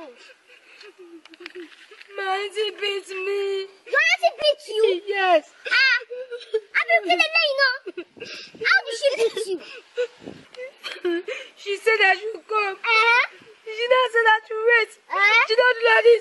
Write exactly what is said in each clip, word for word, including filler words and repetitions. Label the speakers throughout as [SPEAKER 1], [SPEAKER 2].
[SPEAKER 1] My auntie beat me.
[SPEAKER 2] Your auntie beat you?
[SPEAKER 1] Yes.
[SPEAKER 2] Ah, I don't kill it now. How did she beat you?
[SPEAKER 1] She said I should come.
[SPEAKER 2] Uh-huh.
[SPEAKER 1] She now said I should wait.
[SPEAKER 2] Uh-huh.
[SPEAKER 1] She don't do like this.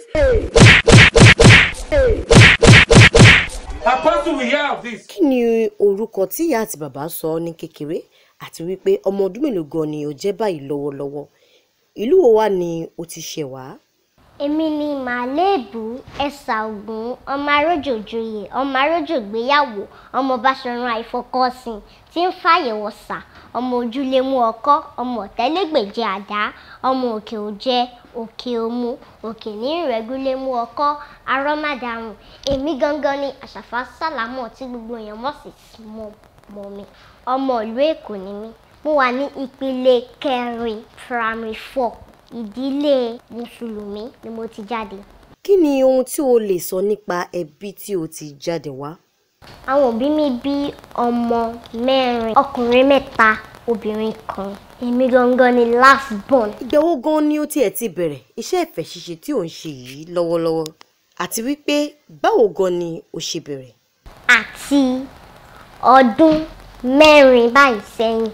[SPEAKER 3] Apostle, we hear of this.
[SPEAKER 4] Kí ni orúkọ tí ìyá àti bàbá sọ ní kékeré àti wípé ọmọ ọdún mélòó gan ni ó jẹ́ báyìí lọ́wọ́lọ́wọ́? Ìlú wo wá ni ó ti ṣẹ̀ wá?
[SPEAKER 2] Èmi ni Màlẹ́bù Ẹ̀sà Ògún, ọmọ arójòjòyè, ọmọ arójògbéyàwó, ọmọ Báṣọ̀run àìfọkọ́sìn tí ń fàyẹ̀wò sà, ọmọ ojúlé mú ọkọ́, ọmọ ọ̀tẹ́lẹ́gbèje àdá, ọmọ òkè òjẹ, òkè òmu, òkè ní ìrẹ́gúlé mú ọkọ́, arọ́màdàrùn. Èmi gangan ni Ashafa Salamot tí gbogbo èèyàn mọ̀ sí mọ̀ mọ̀ mi. Ọmọ ìlú Èkó ni mí. Mo wà ní ìpele kẹrin primary four. Ìdílé Mùsùlùmí ni mo ti jáde.
[SPEAKER 4] Kí ni ohun tí o lè sọ nípa ẹbí tí o ti jáde wá?
[SPEAKER 2] Àwọn òbí mi bí ọmọ mẹ́rin, ọkùnrin mẹ́ta, obìnrin kan. Èmi gangan ni last born.
[SPEAKER 4] Ìgbà wo gan ni o tiẹ̀ ti bẹ̀rẹ̀ iṣẹ́ ìfẹ́ ṣíṣe tí ò ń ṣe yìí lọ́wọ́lọ́wọ́? Àti wípé báwo gan ni o ṣe bẹ̀rẹ̀?
[SPEAKER 2] Àti ọdún mẹ́rin báyìí sẹ́yìn.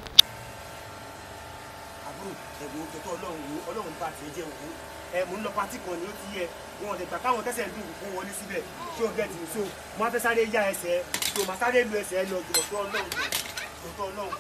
[SPEAKER 5] ẹ mo ń lọ pátì kan ni ó ti yẹ wọn lè gbà káwọn tẹsẹ̀ dùn kó wọlé síbẹ̀ ṣé o gẹ̀ẹ́tì so mo á fẹ́ sáré yá ẹsẹ̀ tó máa sáré lu ẹsẹ̀ lọ jùlọ tó ọlọ́run jù tó ọlọ́run.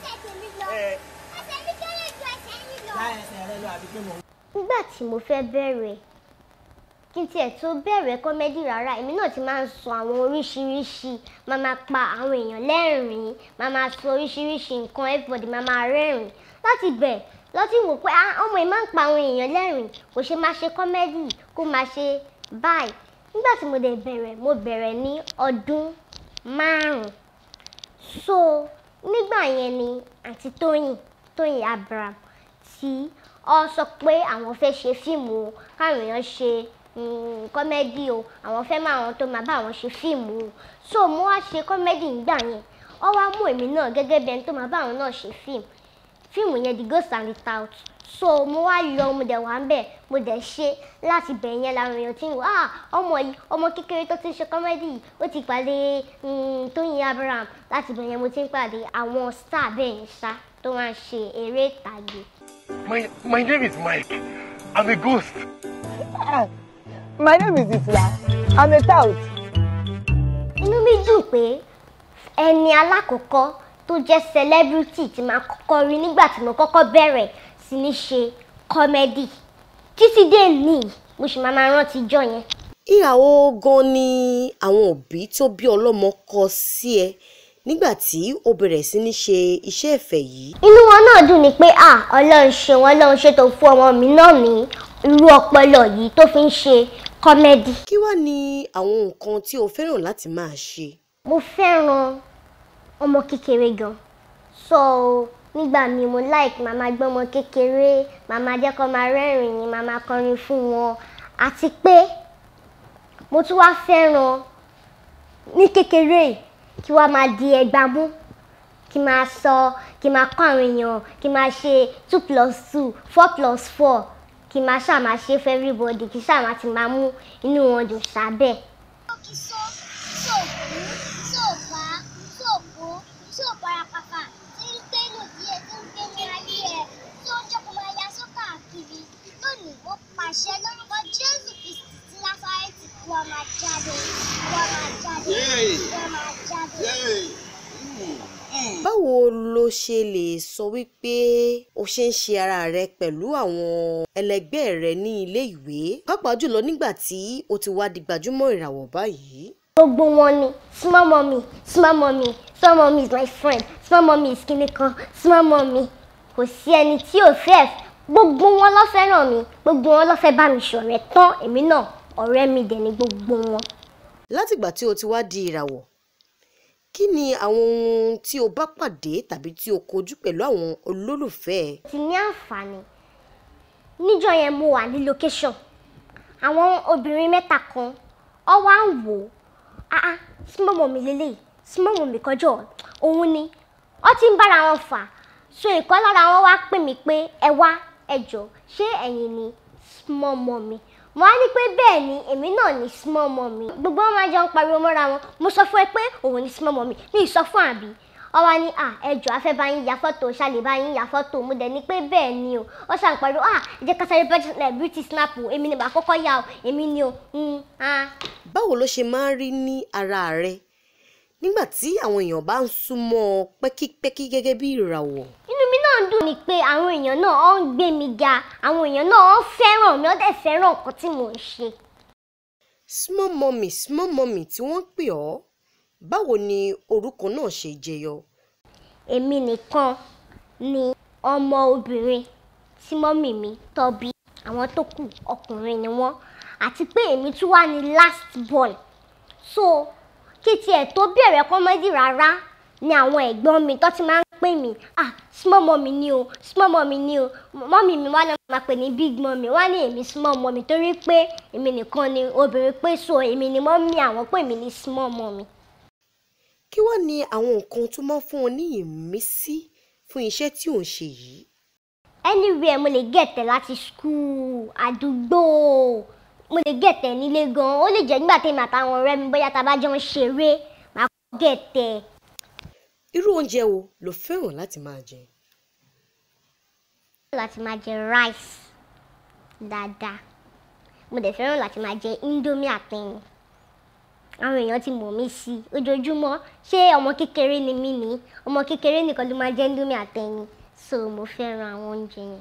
[SPEAKER 2] Nígbà tí mo fẹ́ bẹ̀rẹ̀ kí n tiẹ̀ tó bẹ̀rẹ̀ kọ́mẹ́dì rárá èmi náà ti máa ń sọ àwọn oríṣiríṣi máa máa pa àwọn èèyàn lẹ́rìn-ín máa máa sọ oríṣiríṣi nǹkan everybody máa máa rẹ́rìn-ín láti bẹ̀ lọ́tí wò pé ọmọ yìí máa ń pa àwọn èèyàn lẹ́rìn kò ṣe máa ṣe kọ́mẹ́dì kó máa ṣe báyìí. Nígbà tí mo dẹ̀ bẹ̀rẹ̀ mo bẹ̀rẹ̀ ní ọdún márùn-ún so nígbà yẹn ni àǹtí Tóyìn Tóyìn Abraham tí ó sọ pé àwọn fẹ́ ṣe fíìmù o káwọn èèyàn ṣe kọ́mẹ́dì o àwọn fẹ́ máa wọn tó máa bá àwọn ṣe fíìmù o so mo wá ṣe kọ́mẹ́dì nígbà yẹn ó wá mú èmi náà gẹ́gẹ́ bí ẹni tó máa bá àwọn náà ṣe fíìmù fíìmù yẹn The Ghost and the Tout so mo wá lọ mo dẹ̀ wá ń bẹ̀ mo dẹ̀ ṣe láti bẹ̀ yẹn làwọn èèyàn tí ń wò ah ọmọ yìí ọmọ kékeré tó ti ṣe kọ́mẹ́dì yìí ó ti pàdé Tóyìn Abraham láti bẹ̀ yẹn mo ti ń pàdé àwọn star bẹ́ẹ̀ ń ṣá tó máa ń ṣe eré ìtàgé.
[SPEAKER 6] My my name is Mike. I'm a ghost.
[SPEAKER 7] Ah, my name is Isla. I'm a tout.
[SPEAKER 2] Inú mi dùn pé ẹni alákọ̀ọ́kọ́ tó jẹ́ celebrity tí máa kọ́kọ́ rí nígbà tí mo kọ́kọ́ bẹ̀rẹ̀ sí ní ṣe kọ́mẹ́dì títí dé ní mo sì máa máa rántí ijọ́ yẹn.
[SPEAKER 4] Ìyàwó gan ni àwọn òbí tó bí ọlọ́mọ kọ sí ẹ nígbà tí o bẹ̀rẹ̀ sí ní ṣe iṣẹ́ ìfẹ́ yìí.
[SPEAKER 2] Inú wọn náà dùn ní pé ah Ọlọ́run ṣe wọn Ọlọ́run ṣe tó fún ọmọ mi náà ní irú ọpọlọ yìí tó fi ń ṣe kọ́mẹ́dì.
[SPEAKER 4] Kí wá ni àwọn nǹkan tí o fẹ́ràn láti máa ṣe?
[SPEAKER 2] Mo fẹ́ràn ọmọ kékeré gan so nígbà míì mo like màmá gbọ́ ọmọ kékeré màmá jẹ́ kó máa rẹ́rìn-ín màmá kọrin fún wọn àti pé mo tún wá fẹ́ràn ní kékeré kí wá máa di ẹgbàá mú kí máa sọ kí máa kọ́ àwọn èèyàn kí máa ṣe two plus two four plus four kí máa ṣáà máa ṣe for everybody kí ṣáà máa ti máa mú inú wọn dùn sábẹ́.
[SPEAKER 4] Báwo lo ṣe lè sọ wípé o ṣe ń ṣe ara rẹ pẹ̀lú àwọn ẹlẹgbẹ́ rẹ ní ilé ìwé pàápàá jùlọ nígbà tí o ti wá di gbajúmọ̀ ìràwọ̀ báyìí?
[SPEAKER 2] Gbogbo wọn ni small mommy small mommy small mommy is my friend small mommy is kíní kan small mommy kò sí ẹni tí ò fẹ́ gbogbo wọn ló fẹ́ràn mi gbogbo wọn ló fẹ́ bá mi ṣọ̀rẹ́ tán èmi náà ọ̀rẹ́ mi dẹ̀ ni gbogbo wọn.
[SPEAKER 4] Látìgbà tí o ti wá di ìràwọ̀ kí ni àwọn ohun tí o bá pàdé tàbí tí o kojú pẹ̀lú àwọn olólùfẹ́ ẹ?
[SPEAKER 2] Ti ní àǹfààní níjọ́ yẹn mo wà ní location àwọn obìnrin mẹ́ta kan ọ wá ń wò ah ah small mommy lélẹ́yìí small mommy kọjọ́ òun ni ọ ti ń bára wọn fà so ìkan lára wọn wá pè mí pé ẹ wá ẹ jọ̀ọ́ ṣé ẹ̀yin ni small mommy. Mo á ní pé bẹ́ẹ̀ ni èmi náà ní small mommy. Gbogbo wọn máa jọ ń pariwo mọ́ra wọn. Mo sọ fún ẹ pé òun ní small mommy. Mi sọ fún àbí. Ó wá ní à ẹjọ́ a fẹ́ bá yín ya fọ́tò ṣá lè bá yín ya fọ́tò. Mo dẹ̀ ní pé bẹ́ẹ̀ ni o. Ó ṣàn pariwo à ẹ jẹ́ ká sáré celebrity snap o. Èmi ni bá kọ́kọ́ yà o. Èmi ni o.
[SPEAKER 4] Báwo ló ṣe máa ń rí ní ara rẹ nígbà tí àwọn èèyàn bá ń súnmọ́ ọ pẹ́kípẹ́kí gẹ́gẹ́ bí ìràwọ̀?
[SPEAKER 2] Inú mi náà dùn ni pé àwọn èèyàn náà ó ń gbé mi ga. Àwọn èèyàn náà ó fẹ́ràn mi, ó dẹ̀ fẹ́ràn nǹkan tí mò ń ṣe.
[SPEAKER 4] Small mommy small mommy tí wọ́n pè ọ́, báwo ni orúkọ náà ṣe jẹyọ?
[SPEAKER 2] Èmi nìkan ni ọmọ obìnrin tí mọ́mì mi tọ́ bí. Àwọn tó kù ọkùnrin ni wọ́n. Àti pé èmi tún wà ní last born. So kí tiẹ̀ tó bẹ̀rẹ̀ comedy rárá ni àwọn ẹ̀gbọ́n mi tó ti máa ń pè mí ah small mommy ni o small mommy ni o mọ́mì mi wá náà máa pè ní big mommy wá ní èmi small mommy torí pé èmi nìkan ni obìnrin pé so èmi ni mọ́mì àwọn pè mí ní small mommy.
[SPEAKER 4] Kí wá ni àwọn nǹkan tó máa ń fún ọ ní ìmísí fún iṣẹ́ tí ò ń ṣe yìí?
[SPEAKER 2] Anywhere mo lè gẹ̀tẹ̀ láti school àdúgbò mo lè gẹ̀tẹ̀ nílé gan-an ó lè jẹ́ nígbà tí èmi àtàwọn ọ̀rẹ́ mi bóyá tá a bá jọ ń ṣeré máa kọ́ gẹ̀tẹ̀.
[SPEAKER 4] Irú oúnjẹ wo lo fẹ́ràn láti máa jẹ?
[SPEAKER 2] Láti máa jẹ rice dáadáa mo dẹ̀ fẹ́ràn láti máa jẹ indomie àtẹyin. Àwọn èèyàn ti mọ̀ mí sí ojoojúmọ́ ṣé ọmọ kékeré ni mí ni ọmọ kékeré nìkan ló máa jẹ indomie àtẹyin so mo fẹ́ràn àwọn oúnjẹ yẹn.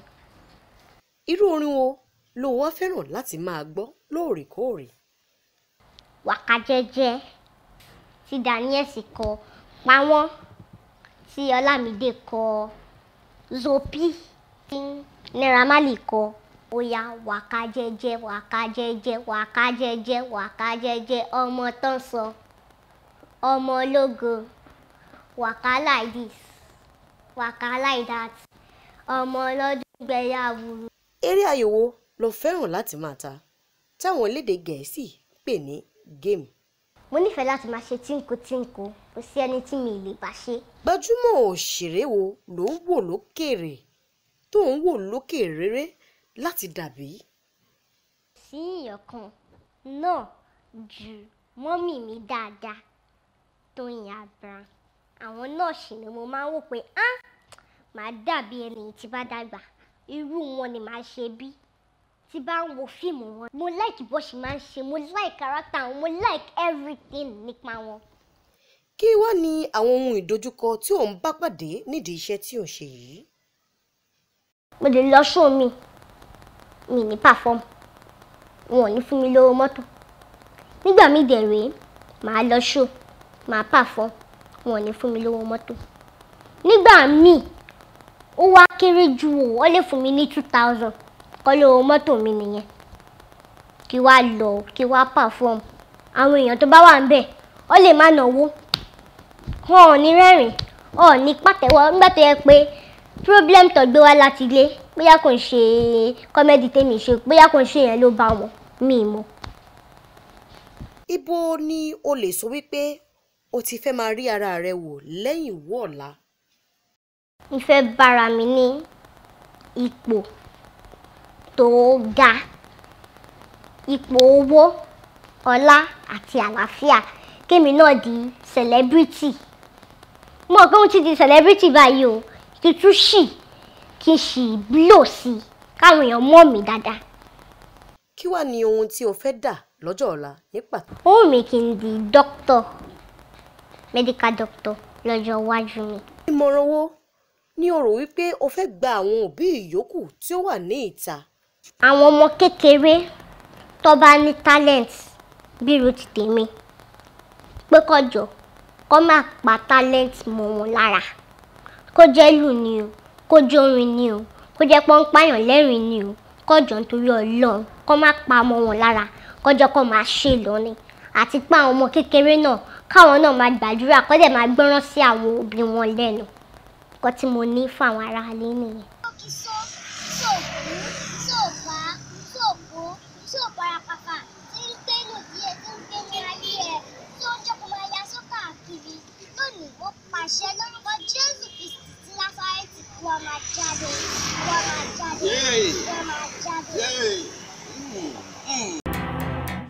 [SPEAKER 4] Irú orin wo lo wá fẹ́ràn láti máa gbọ́ lóòrèkóòrè?
[SPEAKER 2] Wàká jẹ́jẹ́ tí Daniel kọ pa wọ́n tí Ọlámídé kọ Zopi tí Naira Marley kọ ó yá wàká jẹ́jẹ́ wàká jẹ́jẹ́ wàká jẹ́jẹ́ wàká jẹ́jẹ́ ọmọ tán sọ ọmọ ológo wàká like this wàká like that ọmọ ọlọ́dún gbẹ̀yàwó.
[SPEAKER 4] Eré ayò wo lo fẹ́ràn láti máa ta táwọn elédè Gẹ̀ẹ́sì pè ní game?
[SPEAKER 2] Mo nífẹ̀ẹ́ láti máa ṣe tínkù-tínkù kò sí ẹni tí mi lè bá ṣe.
[SPEAKER 4] Gbajúmọ̀ òṣèré wo ló ń wò lókèèrè tó ń wò lókè réré láti dàbí?
[SPEAKER 2] Sí ìyọ̀kan náà ju mọ́mì mi dáadáa Tóyìn Abraham. Àwọn náà sì ni mo máa ń wò pé á màá dàbí ẹni tí bá dàgbà irú wọn ni màá ṣe bí tí bá ń wo fíìmù wọn. Mo like bó ṣe máa ń ṣe mo like character wọn mo like everything nípa wọn.
[SPEAKER 4] Kí wá ni àwọn ohun ìdojúkọ tí ò ń bá pàdé nídìí iṣẹ́ tí ò ń ṣe yìí?
[SPEAKER 2] Mo lè lọ show mi mi ní perform wọn ò ní fún mi lówó mọ́tò. Nígbà míì dẹ̀ rèé màá lọ show màá perform wọn ò ní fún mi lówó mọ́tò. Nígbà míì ó wá kéré jù ó lè fún mi ní two thousand kọ́ lówó mọ́tò mi nìyẹn kí wá lọ kí wá perform. Àwọn èèyàn tó bá wà ń bẹ̀ ó lè má náwó wọn ò ní rẹ́rìn wọn ò ní pàtẹ́wọ́ nígbà tó yẹ pé problem tó gbé wá láti ilé bóyá kò ń ṣe comedy tèmi ṣe bóyá kò ń ṣe yẹn ló bá wọn mí mọ́.
[SPEAKER 4] Ibo ni o lè sọ wípé o ti fẹ́ máa rí ara rẹ wò lẹ́yìn ìwọ ọ̀la?
[SPEAKER 2] Mo fẹ́ bára mi ní ipò tó ga ipò owó ọlá àti àlàáfíà kémi náà di celebrity. Mo mọ̀ pé mo ti di celebrity báyìí o kí n tún ṣì kí n ṣì blow sí káwọn èèyàn mọ̀ mí dáadáa.
[SPEAKER 4] Kí wá ni ohun tí o fẹ́ dà lọ́jọ́ ọ̀la ní pàtó?
[SPEAKER 2] Ó wù mí kí n di doctor medical doctor lọ́jọ́ iwájú mi.
[SPEAKER 4] Ìmọ̀ràn wo ni o rò wípé o fẹ́ gba àwọn òbí ìyókù tí ó wà ní ìta?
[SPEAKER 2] Àwọn ọmọ kékeré tó bá ní talent bí irú ti tèmi pé kọjọ kó má pa talent mọ́ wọn lára kó jẹ́ ìlù ni o kó jẹ́ orin ni o kó jẹ́ pọ́npáyàn lẹ́rìn ni o kọjọ nítorí Ọlọ́run kó má pa mọ́ wọn lára kọjọ kó máa ṣe lónìí àti pé àwọn ọmọ kékeré náà káwọn náà máa gbàdúrà kó dẹ̀ máa gbọ́ràn sí àwọn òbí wọn lẹ́nu nǹkan tí mo ní fún àwọn aráalé nìyẹn.
[SPEAKER 3] Àṣẹ lórúkọ Jésù Kristi tí Násárẹ́tì kú ọmọ jáde, kú ọmọ jáde, kú ọmọ jáde.
[SPEAKER 8] Yay!